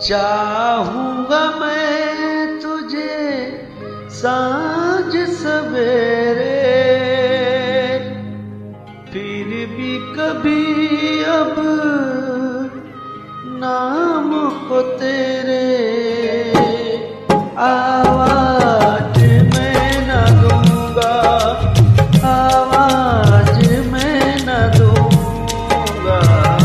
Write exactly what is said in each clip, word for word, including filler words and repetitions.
चाहूंगा मैं तुझे सांझ सवेरे, फिर भी कभी अब नाम को तेरे आवाज मैं न दूंगा, आवाज मैं न दूंगा।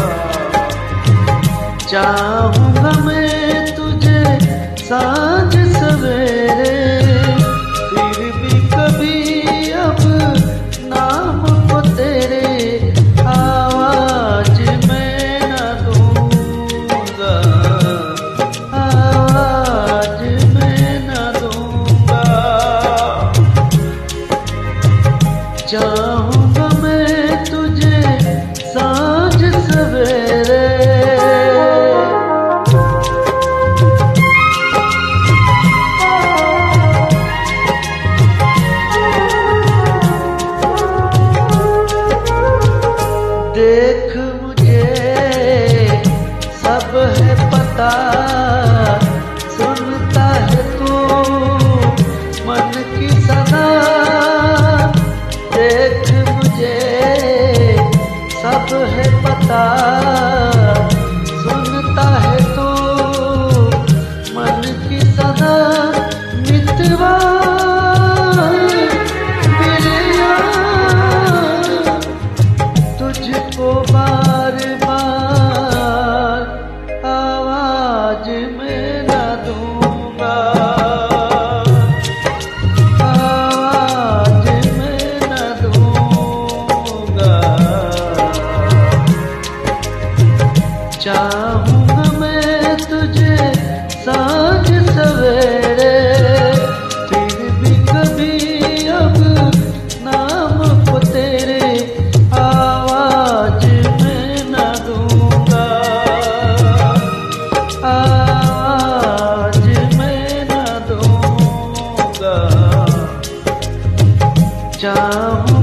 चाहूंगा मैं तुझे सांझ सवेरे, फिर भी कभी अब नाम को तेरे आवाज मैं न दूंगा, आवाज मैं न दूंगा। चाहूंगा मैं तुझे सांझ सवेरे। देख मुझे सब है पता, सुनता है तू मन की सदा। देख मुझे सब है पता, सुनता है तू मन की सदा। मितवा तुझको बार बार आवाज मैं न दूंगा, आवाज मैं न दूंगा। चाहूंगा मैं तुझे सांझ सवेरे, फिर भी कभी अब नाम को तेरे आवाज मैं न दूंगा, आवाज मैं न दूंगा। चाहूं